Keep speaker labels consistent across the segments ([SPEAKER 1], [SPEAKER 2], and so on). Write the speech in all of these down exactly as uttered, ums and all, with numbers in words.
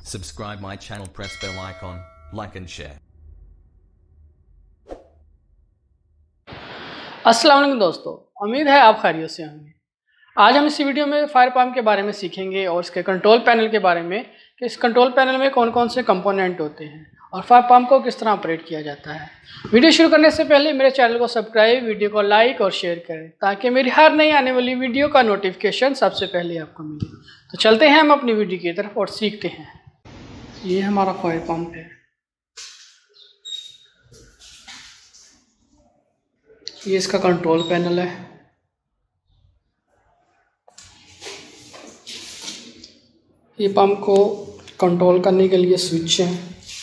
[SPEAKER 1] Subscribe my channel, press bell icon, like and share.
[SPEAKER 2] अस्सलाम वालेकुम दोस्तों, उम्मीद है आप खैरियत से होंगे। आज हम इस वीडियो में फायर पंप के बारे में सीखेंगे और इसके कंट्रोल पैनल के बारे में कि इस कंट्रोल पैनल में कौन कौन से कंपोनेंट होते हैं और फायर पंप को किस तरह ऑपरेट किया जाता है। वीडियो शुरू करने से पहले मेरे चैनल को सब्सक्राइब, वीडियो को लाइक और शेयर करें ताकि मेरी हर नई आने वाली वीडियो का नोटिफिकेशन सबसे पहले आपको मिले। तो चलते हैं हम अपनी वीडियो की तरफ और सीखते हैं। ये हमारा फायर पंप है। ये इसका कंट्रोल पैनल है। ये पंप को कंट्रोल करने के लिए स्विच है।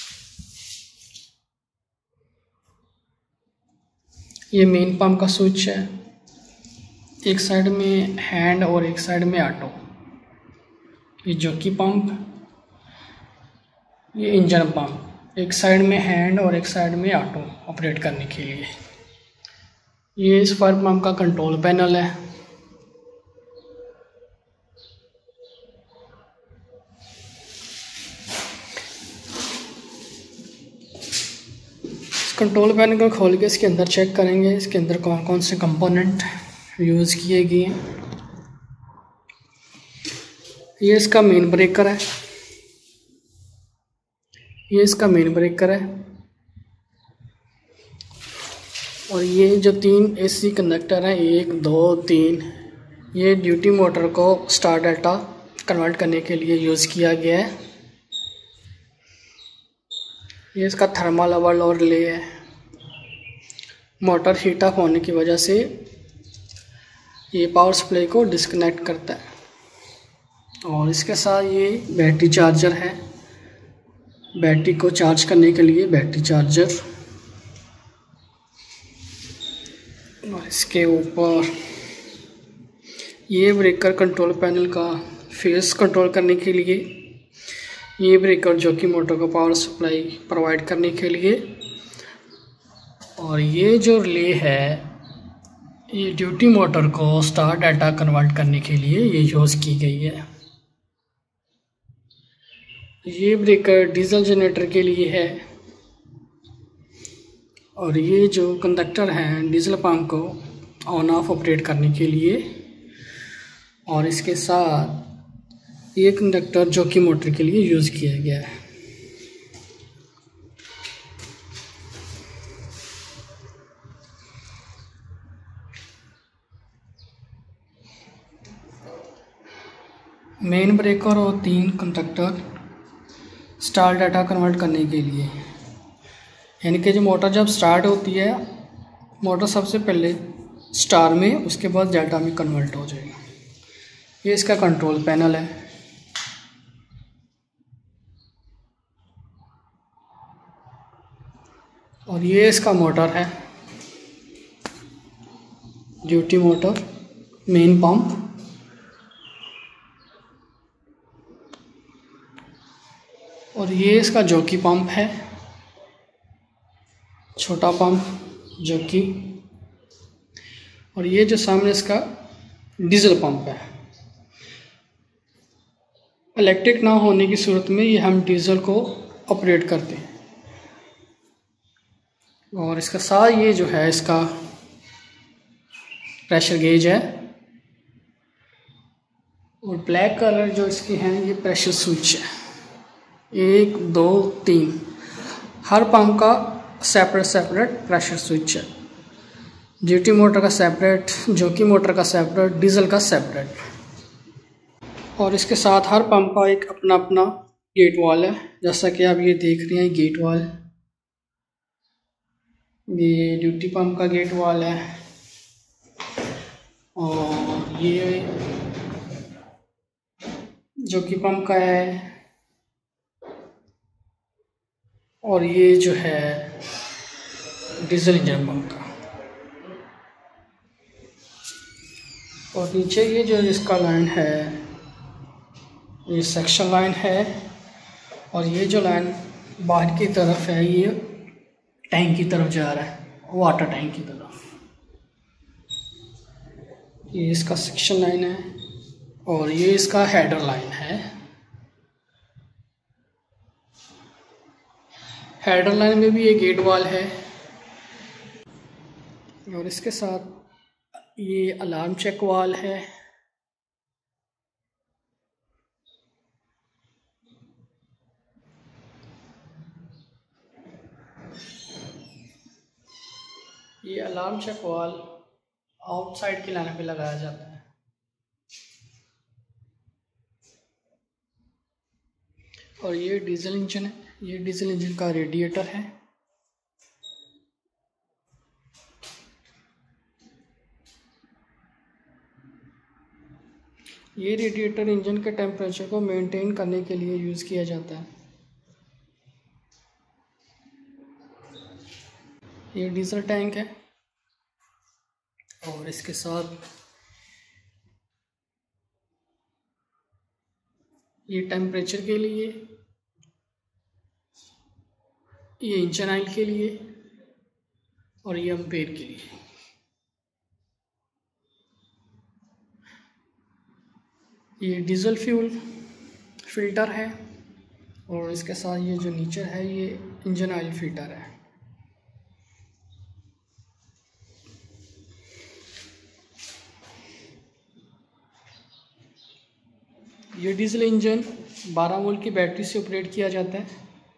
[SPEAKER 2] ये मेन पंप का स्विच है। एक साइड में हैंड और एक साइड में ऑटो। ये जॉकी पंप, ये इंजन पंप, एक साइड में हैंड और एक साइड में ऑटो ऑपरेट करने के लिए। ये इस फायर पंप का कंट्रोल पैनल है। इस कंट्रोल पैनल को खोल के इसके अंदर चेक करेंगे इसके अंदर कौन कौन से कंपोनेंट यूज़ किए गए हैं। ये इसका मेन ब्रेकर है। ये इसका मेन ब्रेकर है और ये जो तीन एसी कंडक्टर हैं, एक दो तीन, ये ड्यूटी मोटर को स्टार डेल्टा कन्वर्ट करने के लिए यूज़ किया गया है। ये इसका थर्मल लेवल और रिले है। मोटर हीट अप होने की वजह से ये पावर सप्लाई को डिस्कनेक्ट करता है। और इसके साथ ये बैटरी चार्जर है। बैटरी को चार्ज करने के लिए बैटरी चार्जर। और इसके ऊपर ये ब्रेकर कंट्रोल पैनल का फेस कंट्रोल करने के लिए। ये ब्रेकर जो कि मोटर को पावर सप्लाई प्रोवाइड करने के लिए। और ये जो रिले है ये ड्यूटी मोटर को स्टार डेल्टा कन्वर्ट करने के लिए ये यूज़ की गई है। ये ब्रेकर डीजल जनरेटर के लिए है। और ये जो कंडक्टर हैं डीजल पंप को ऑन ऑफ ऑपरेट करने के लिए। और इसके साथ ये कंडक्टर जो कि मोटर के लिए यूज़ किया गया है। मेन ब्रेकर और तीन कंडक्टर स्टार डेटा कन्वर्ट करने के लिए, यानी कि जो मोटर जब स्टार्ट होती है मोटर सबसे पहले स्टार में, उसके बाद डेल्टा में कन्वर्ट हो जाएगा। ये इसका कंट्रोल पैनल है। और ये इसका मोटर है, ड्यूटी मोटर, मेन पंप। और ये इसका जॉकी पंप है, छोटा पंप जॉकी। और ये जो सामने इसका डीजल पंप है। इलेक्ट्रिक ना होने की सूरत में ये हम डीजल को ऑपरेट करते हैं। और इसका साथ ये जो है इसका प्रेशर गेज है। और ब्लैक कलर जो इसके हैं ये प्रेशर स्विच है। एक दो तीन, हर पंप का सेपरेट सेपरेट प्रेशर स्विच है। ड्यूटी मोटर का सेपरेट, जॉकी मोटर का सेपरेट, डीजल का सेपरेट। और इसके साथ हर पंप का एक अपना अपना गेट वाल है। जैसा कि आप ये देख रहे हैं गेट वाल, ये ड्यूटी पंप का गेट वाल है। और ये जॉकी पंप का है। और ये जो है डीजल इंजन पंप का। और नीचे ये जो इसका लाइन है ये सेक्शन लाइन है। और ये जो लाइन बाहर की तरफ है ये टैंक की तरफ जा रहा है, वाटर टैंक की तरफ। ये इसका सेक्शन लाइन है। और ये इसका हेडर लाइन है। हेडर लाइन में भी ये गेट वाल है और इसके साथ ये अलार्म चेक वाल है। ये अलार्म चेक वाल आउटसाइड की लाइन पे लगाया जाता है। और ये डीजल इंजन है, ये डीजल इंजन का रेडिएटर है। ये रेडिएटर इंजन के टेम्परेचर को मेंटेन करने के लिए यूज़ किया जाता है। ये डीजल टैंक है और इसके साथ ये टेम्परेचर के लिए, ये इंजन ऑयल के लिए और ये एम्पेयर के लिए। ये डीजल फ्यूल फिल्टर है और इसके साथ ये जो नीचे है ये इंजन ऑयल फिल्टर है। ये डीजल इंजन बारह वोल्ट की बैटरी से ऑपरेट किया जाता है।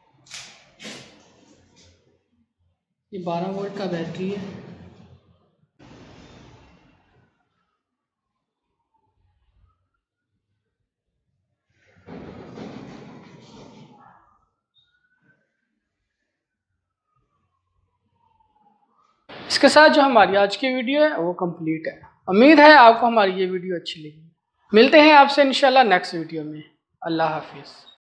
[SPEAKER 2] ये बारह वोल्ट का बैटरी है। इसके साथ जो हमारी आज की वीडियो है वो कंप्लीट है। उम्मीद है आपको हमारी ये वीडियो अच्छी लगी। मिलते हैं आपसे इंशाल्लाह नेक्स्ट वीडियो में। अल्लाह हाफिज़।